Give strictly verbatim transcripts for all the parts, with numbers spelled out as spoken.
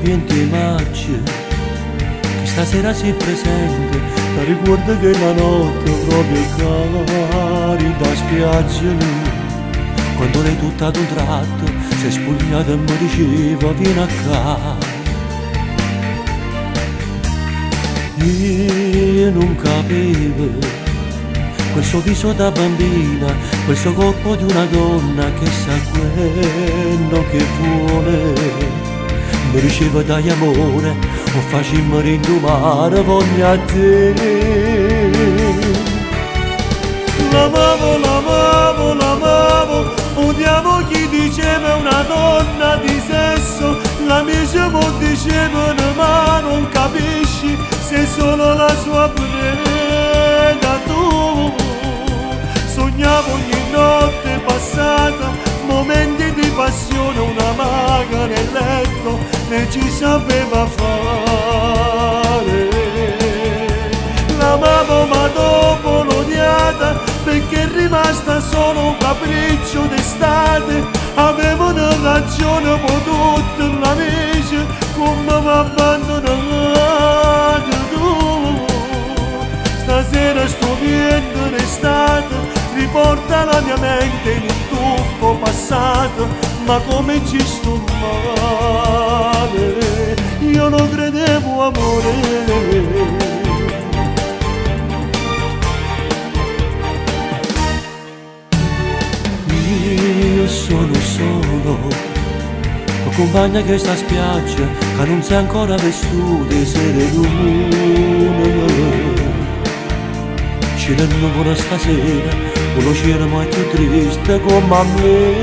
vienti marce, che stasera si presente, ti ricorda che la notte proprio cari da spiaggia, quando lei tutta ad un tratto si è spogliata e mi diceva vieni a casa. Io non capivo quel suo viso da bambina, quel suo corpo di una donna che sa quello che vuole. Mi diceva dai amore, o facimmo rindomare voglia a te. L'amavo, l'amavo, l'amavo, odiavo chi diceva una donna di sesso. L'amici mi dicevano ma non capisci, sei solo la sua preda tu. Sognavo ogni notte passata, momenti di passione, una maga nel letto e ci sapeva fare. L'amavo ma dopo l'ho odiata, perché è rimasta solo un capriccio d'estate. Avevano ragione un tutti gli amici, come mi abbandonato tu. Stasera sto vivendo l'estate, riporta la mia mente in un tuffo passato, ma come ci sto male, io non credevo amore. Io sono solo, la compagna che sta a spiaggia, che non si è ancora vestute sere lune. C'è il nuvolo stasera, uno c'era mai più triste come a me.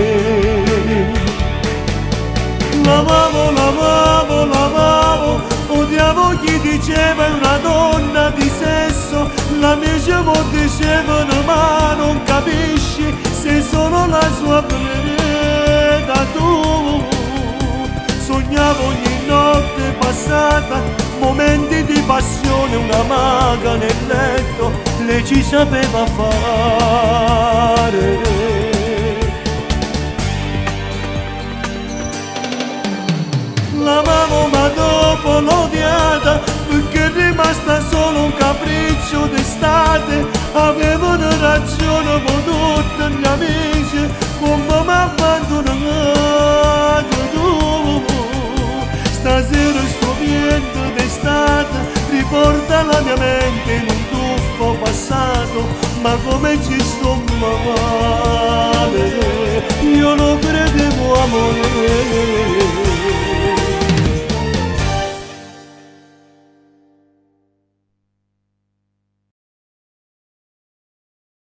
L'amavo, l'amavo, l'amavo, odiavo chi diceva una donna di sesso. L'amici mi dicevano ma non capisci, sei solo la sua preda tu. Sognavo ogni notte passata, momenti di passione, una maga nel letto, lei ci sapeva fare. L'amavo ma dopo l'ho odiata, perché è rimasta solo un capriccio d'estate. Avevano ragione con tutti gli amici, come mi abbandonato tu. Stasera sto vivendo d'estate, riporta la mia mente in un tuffo passato, ma come ci sto male.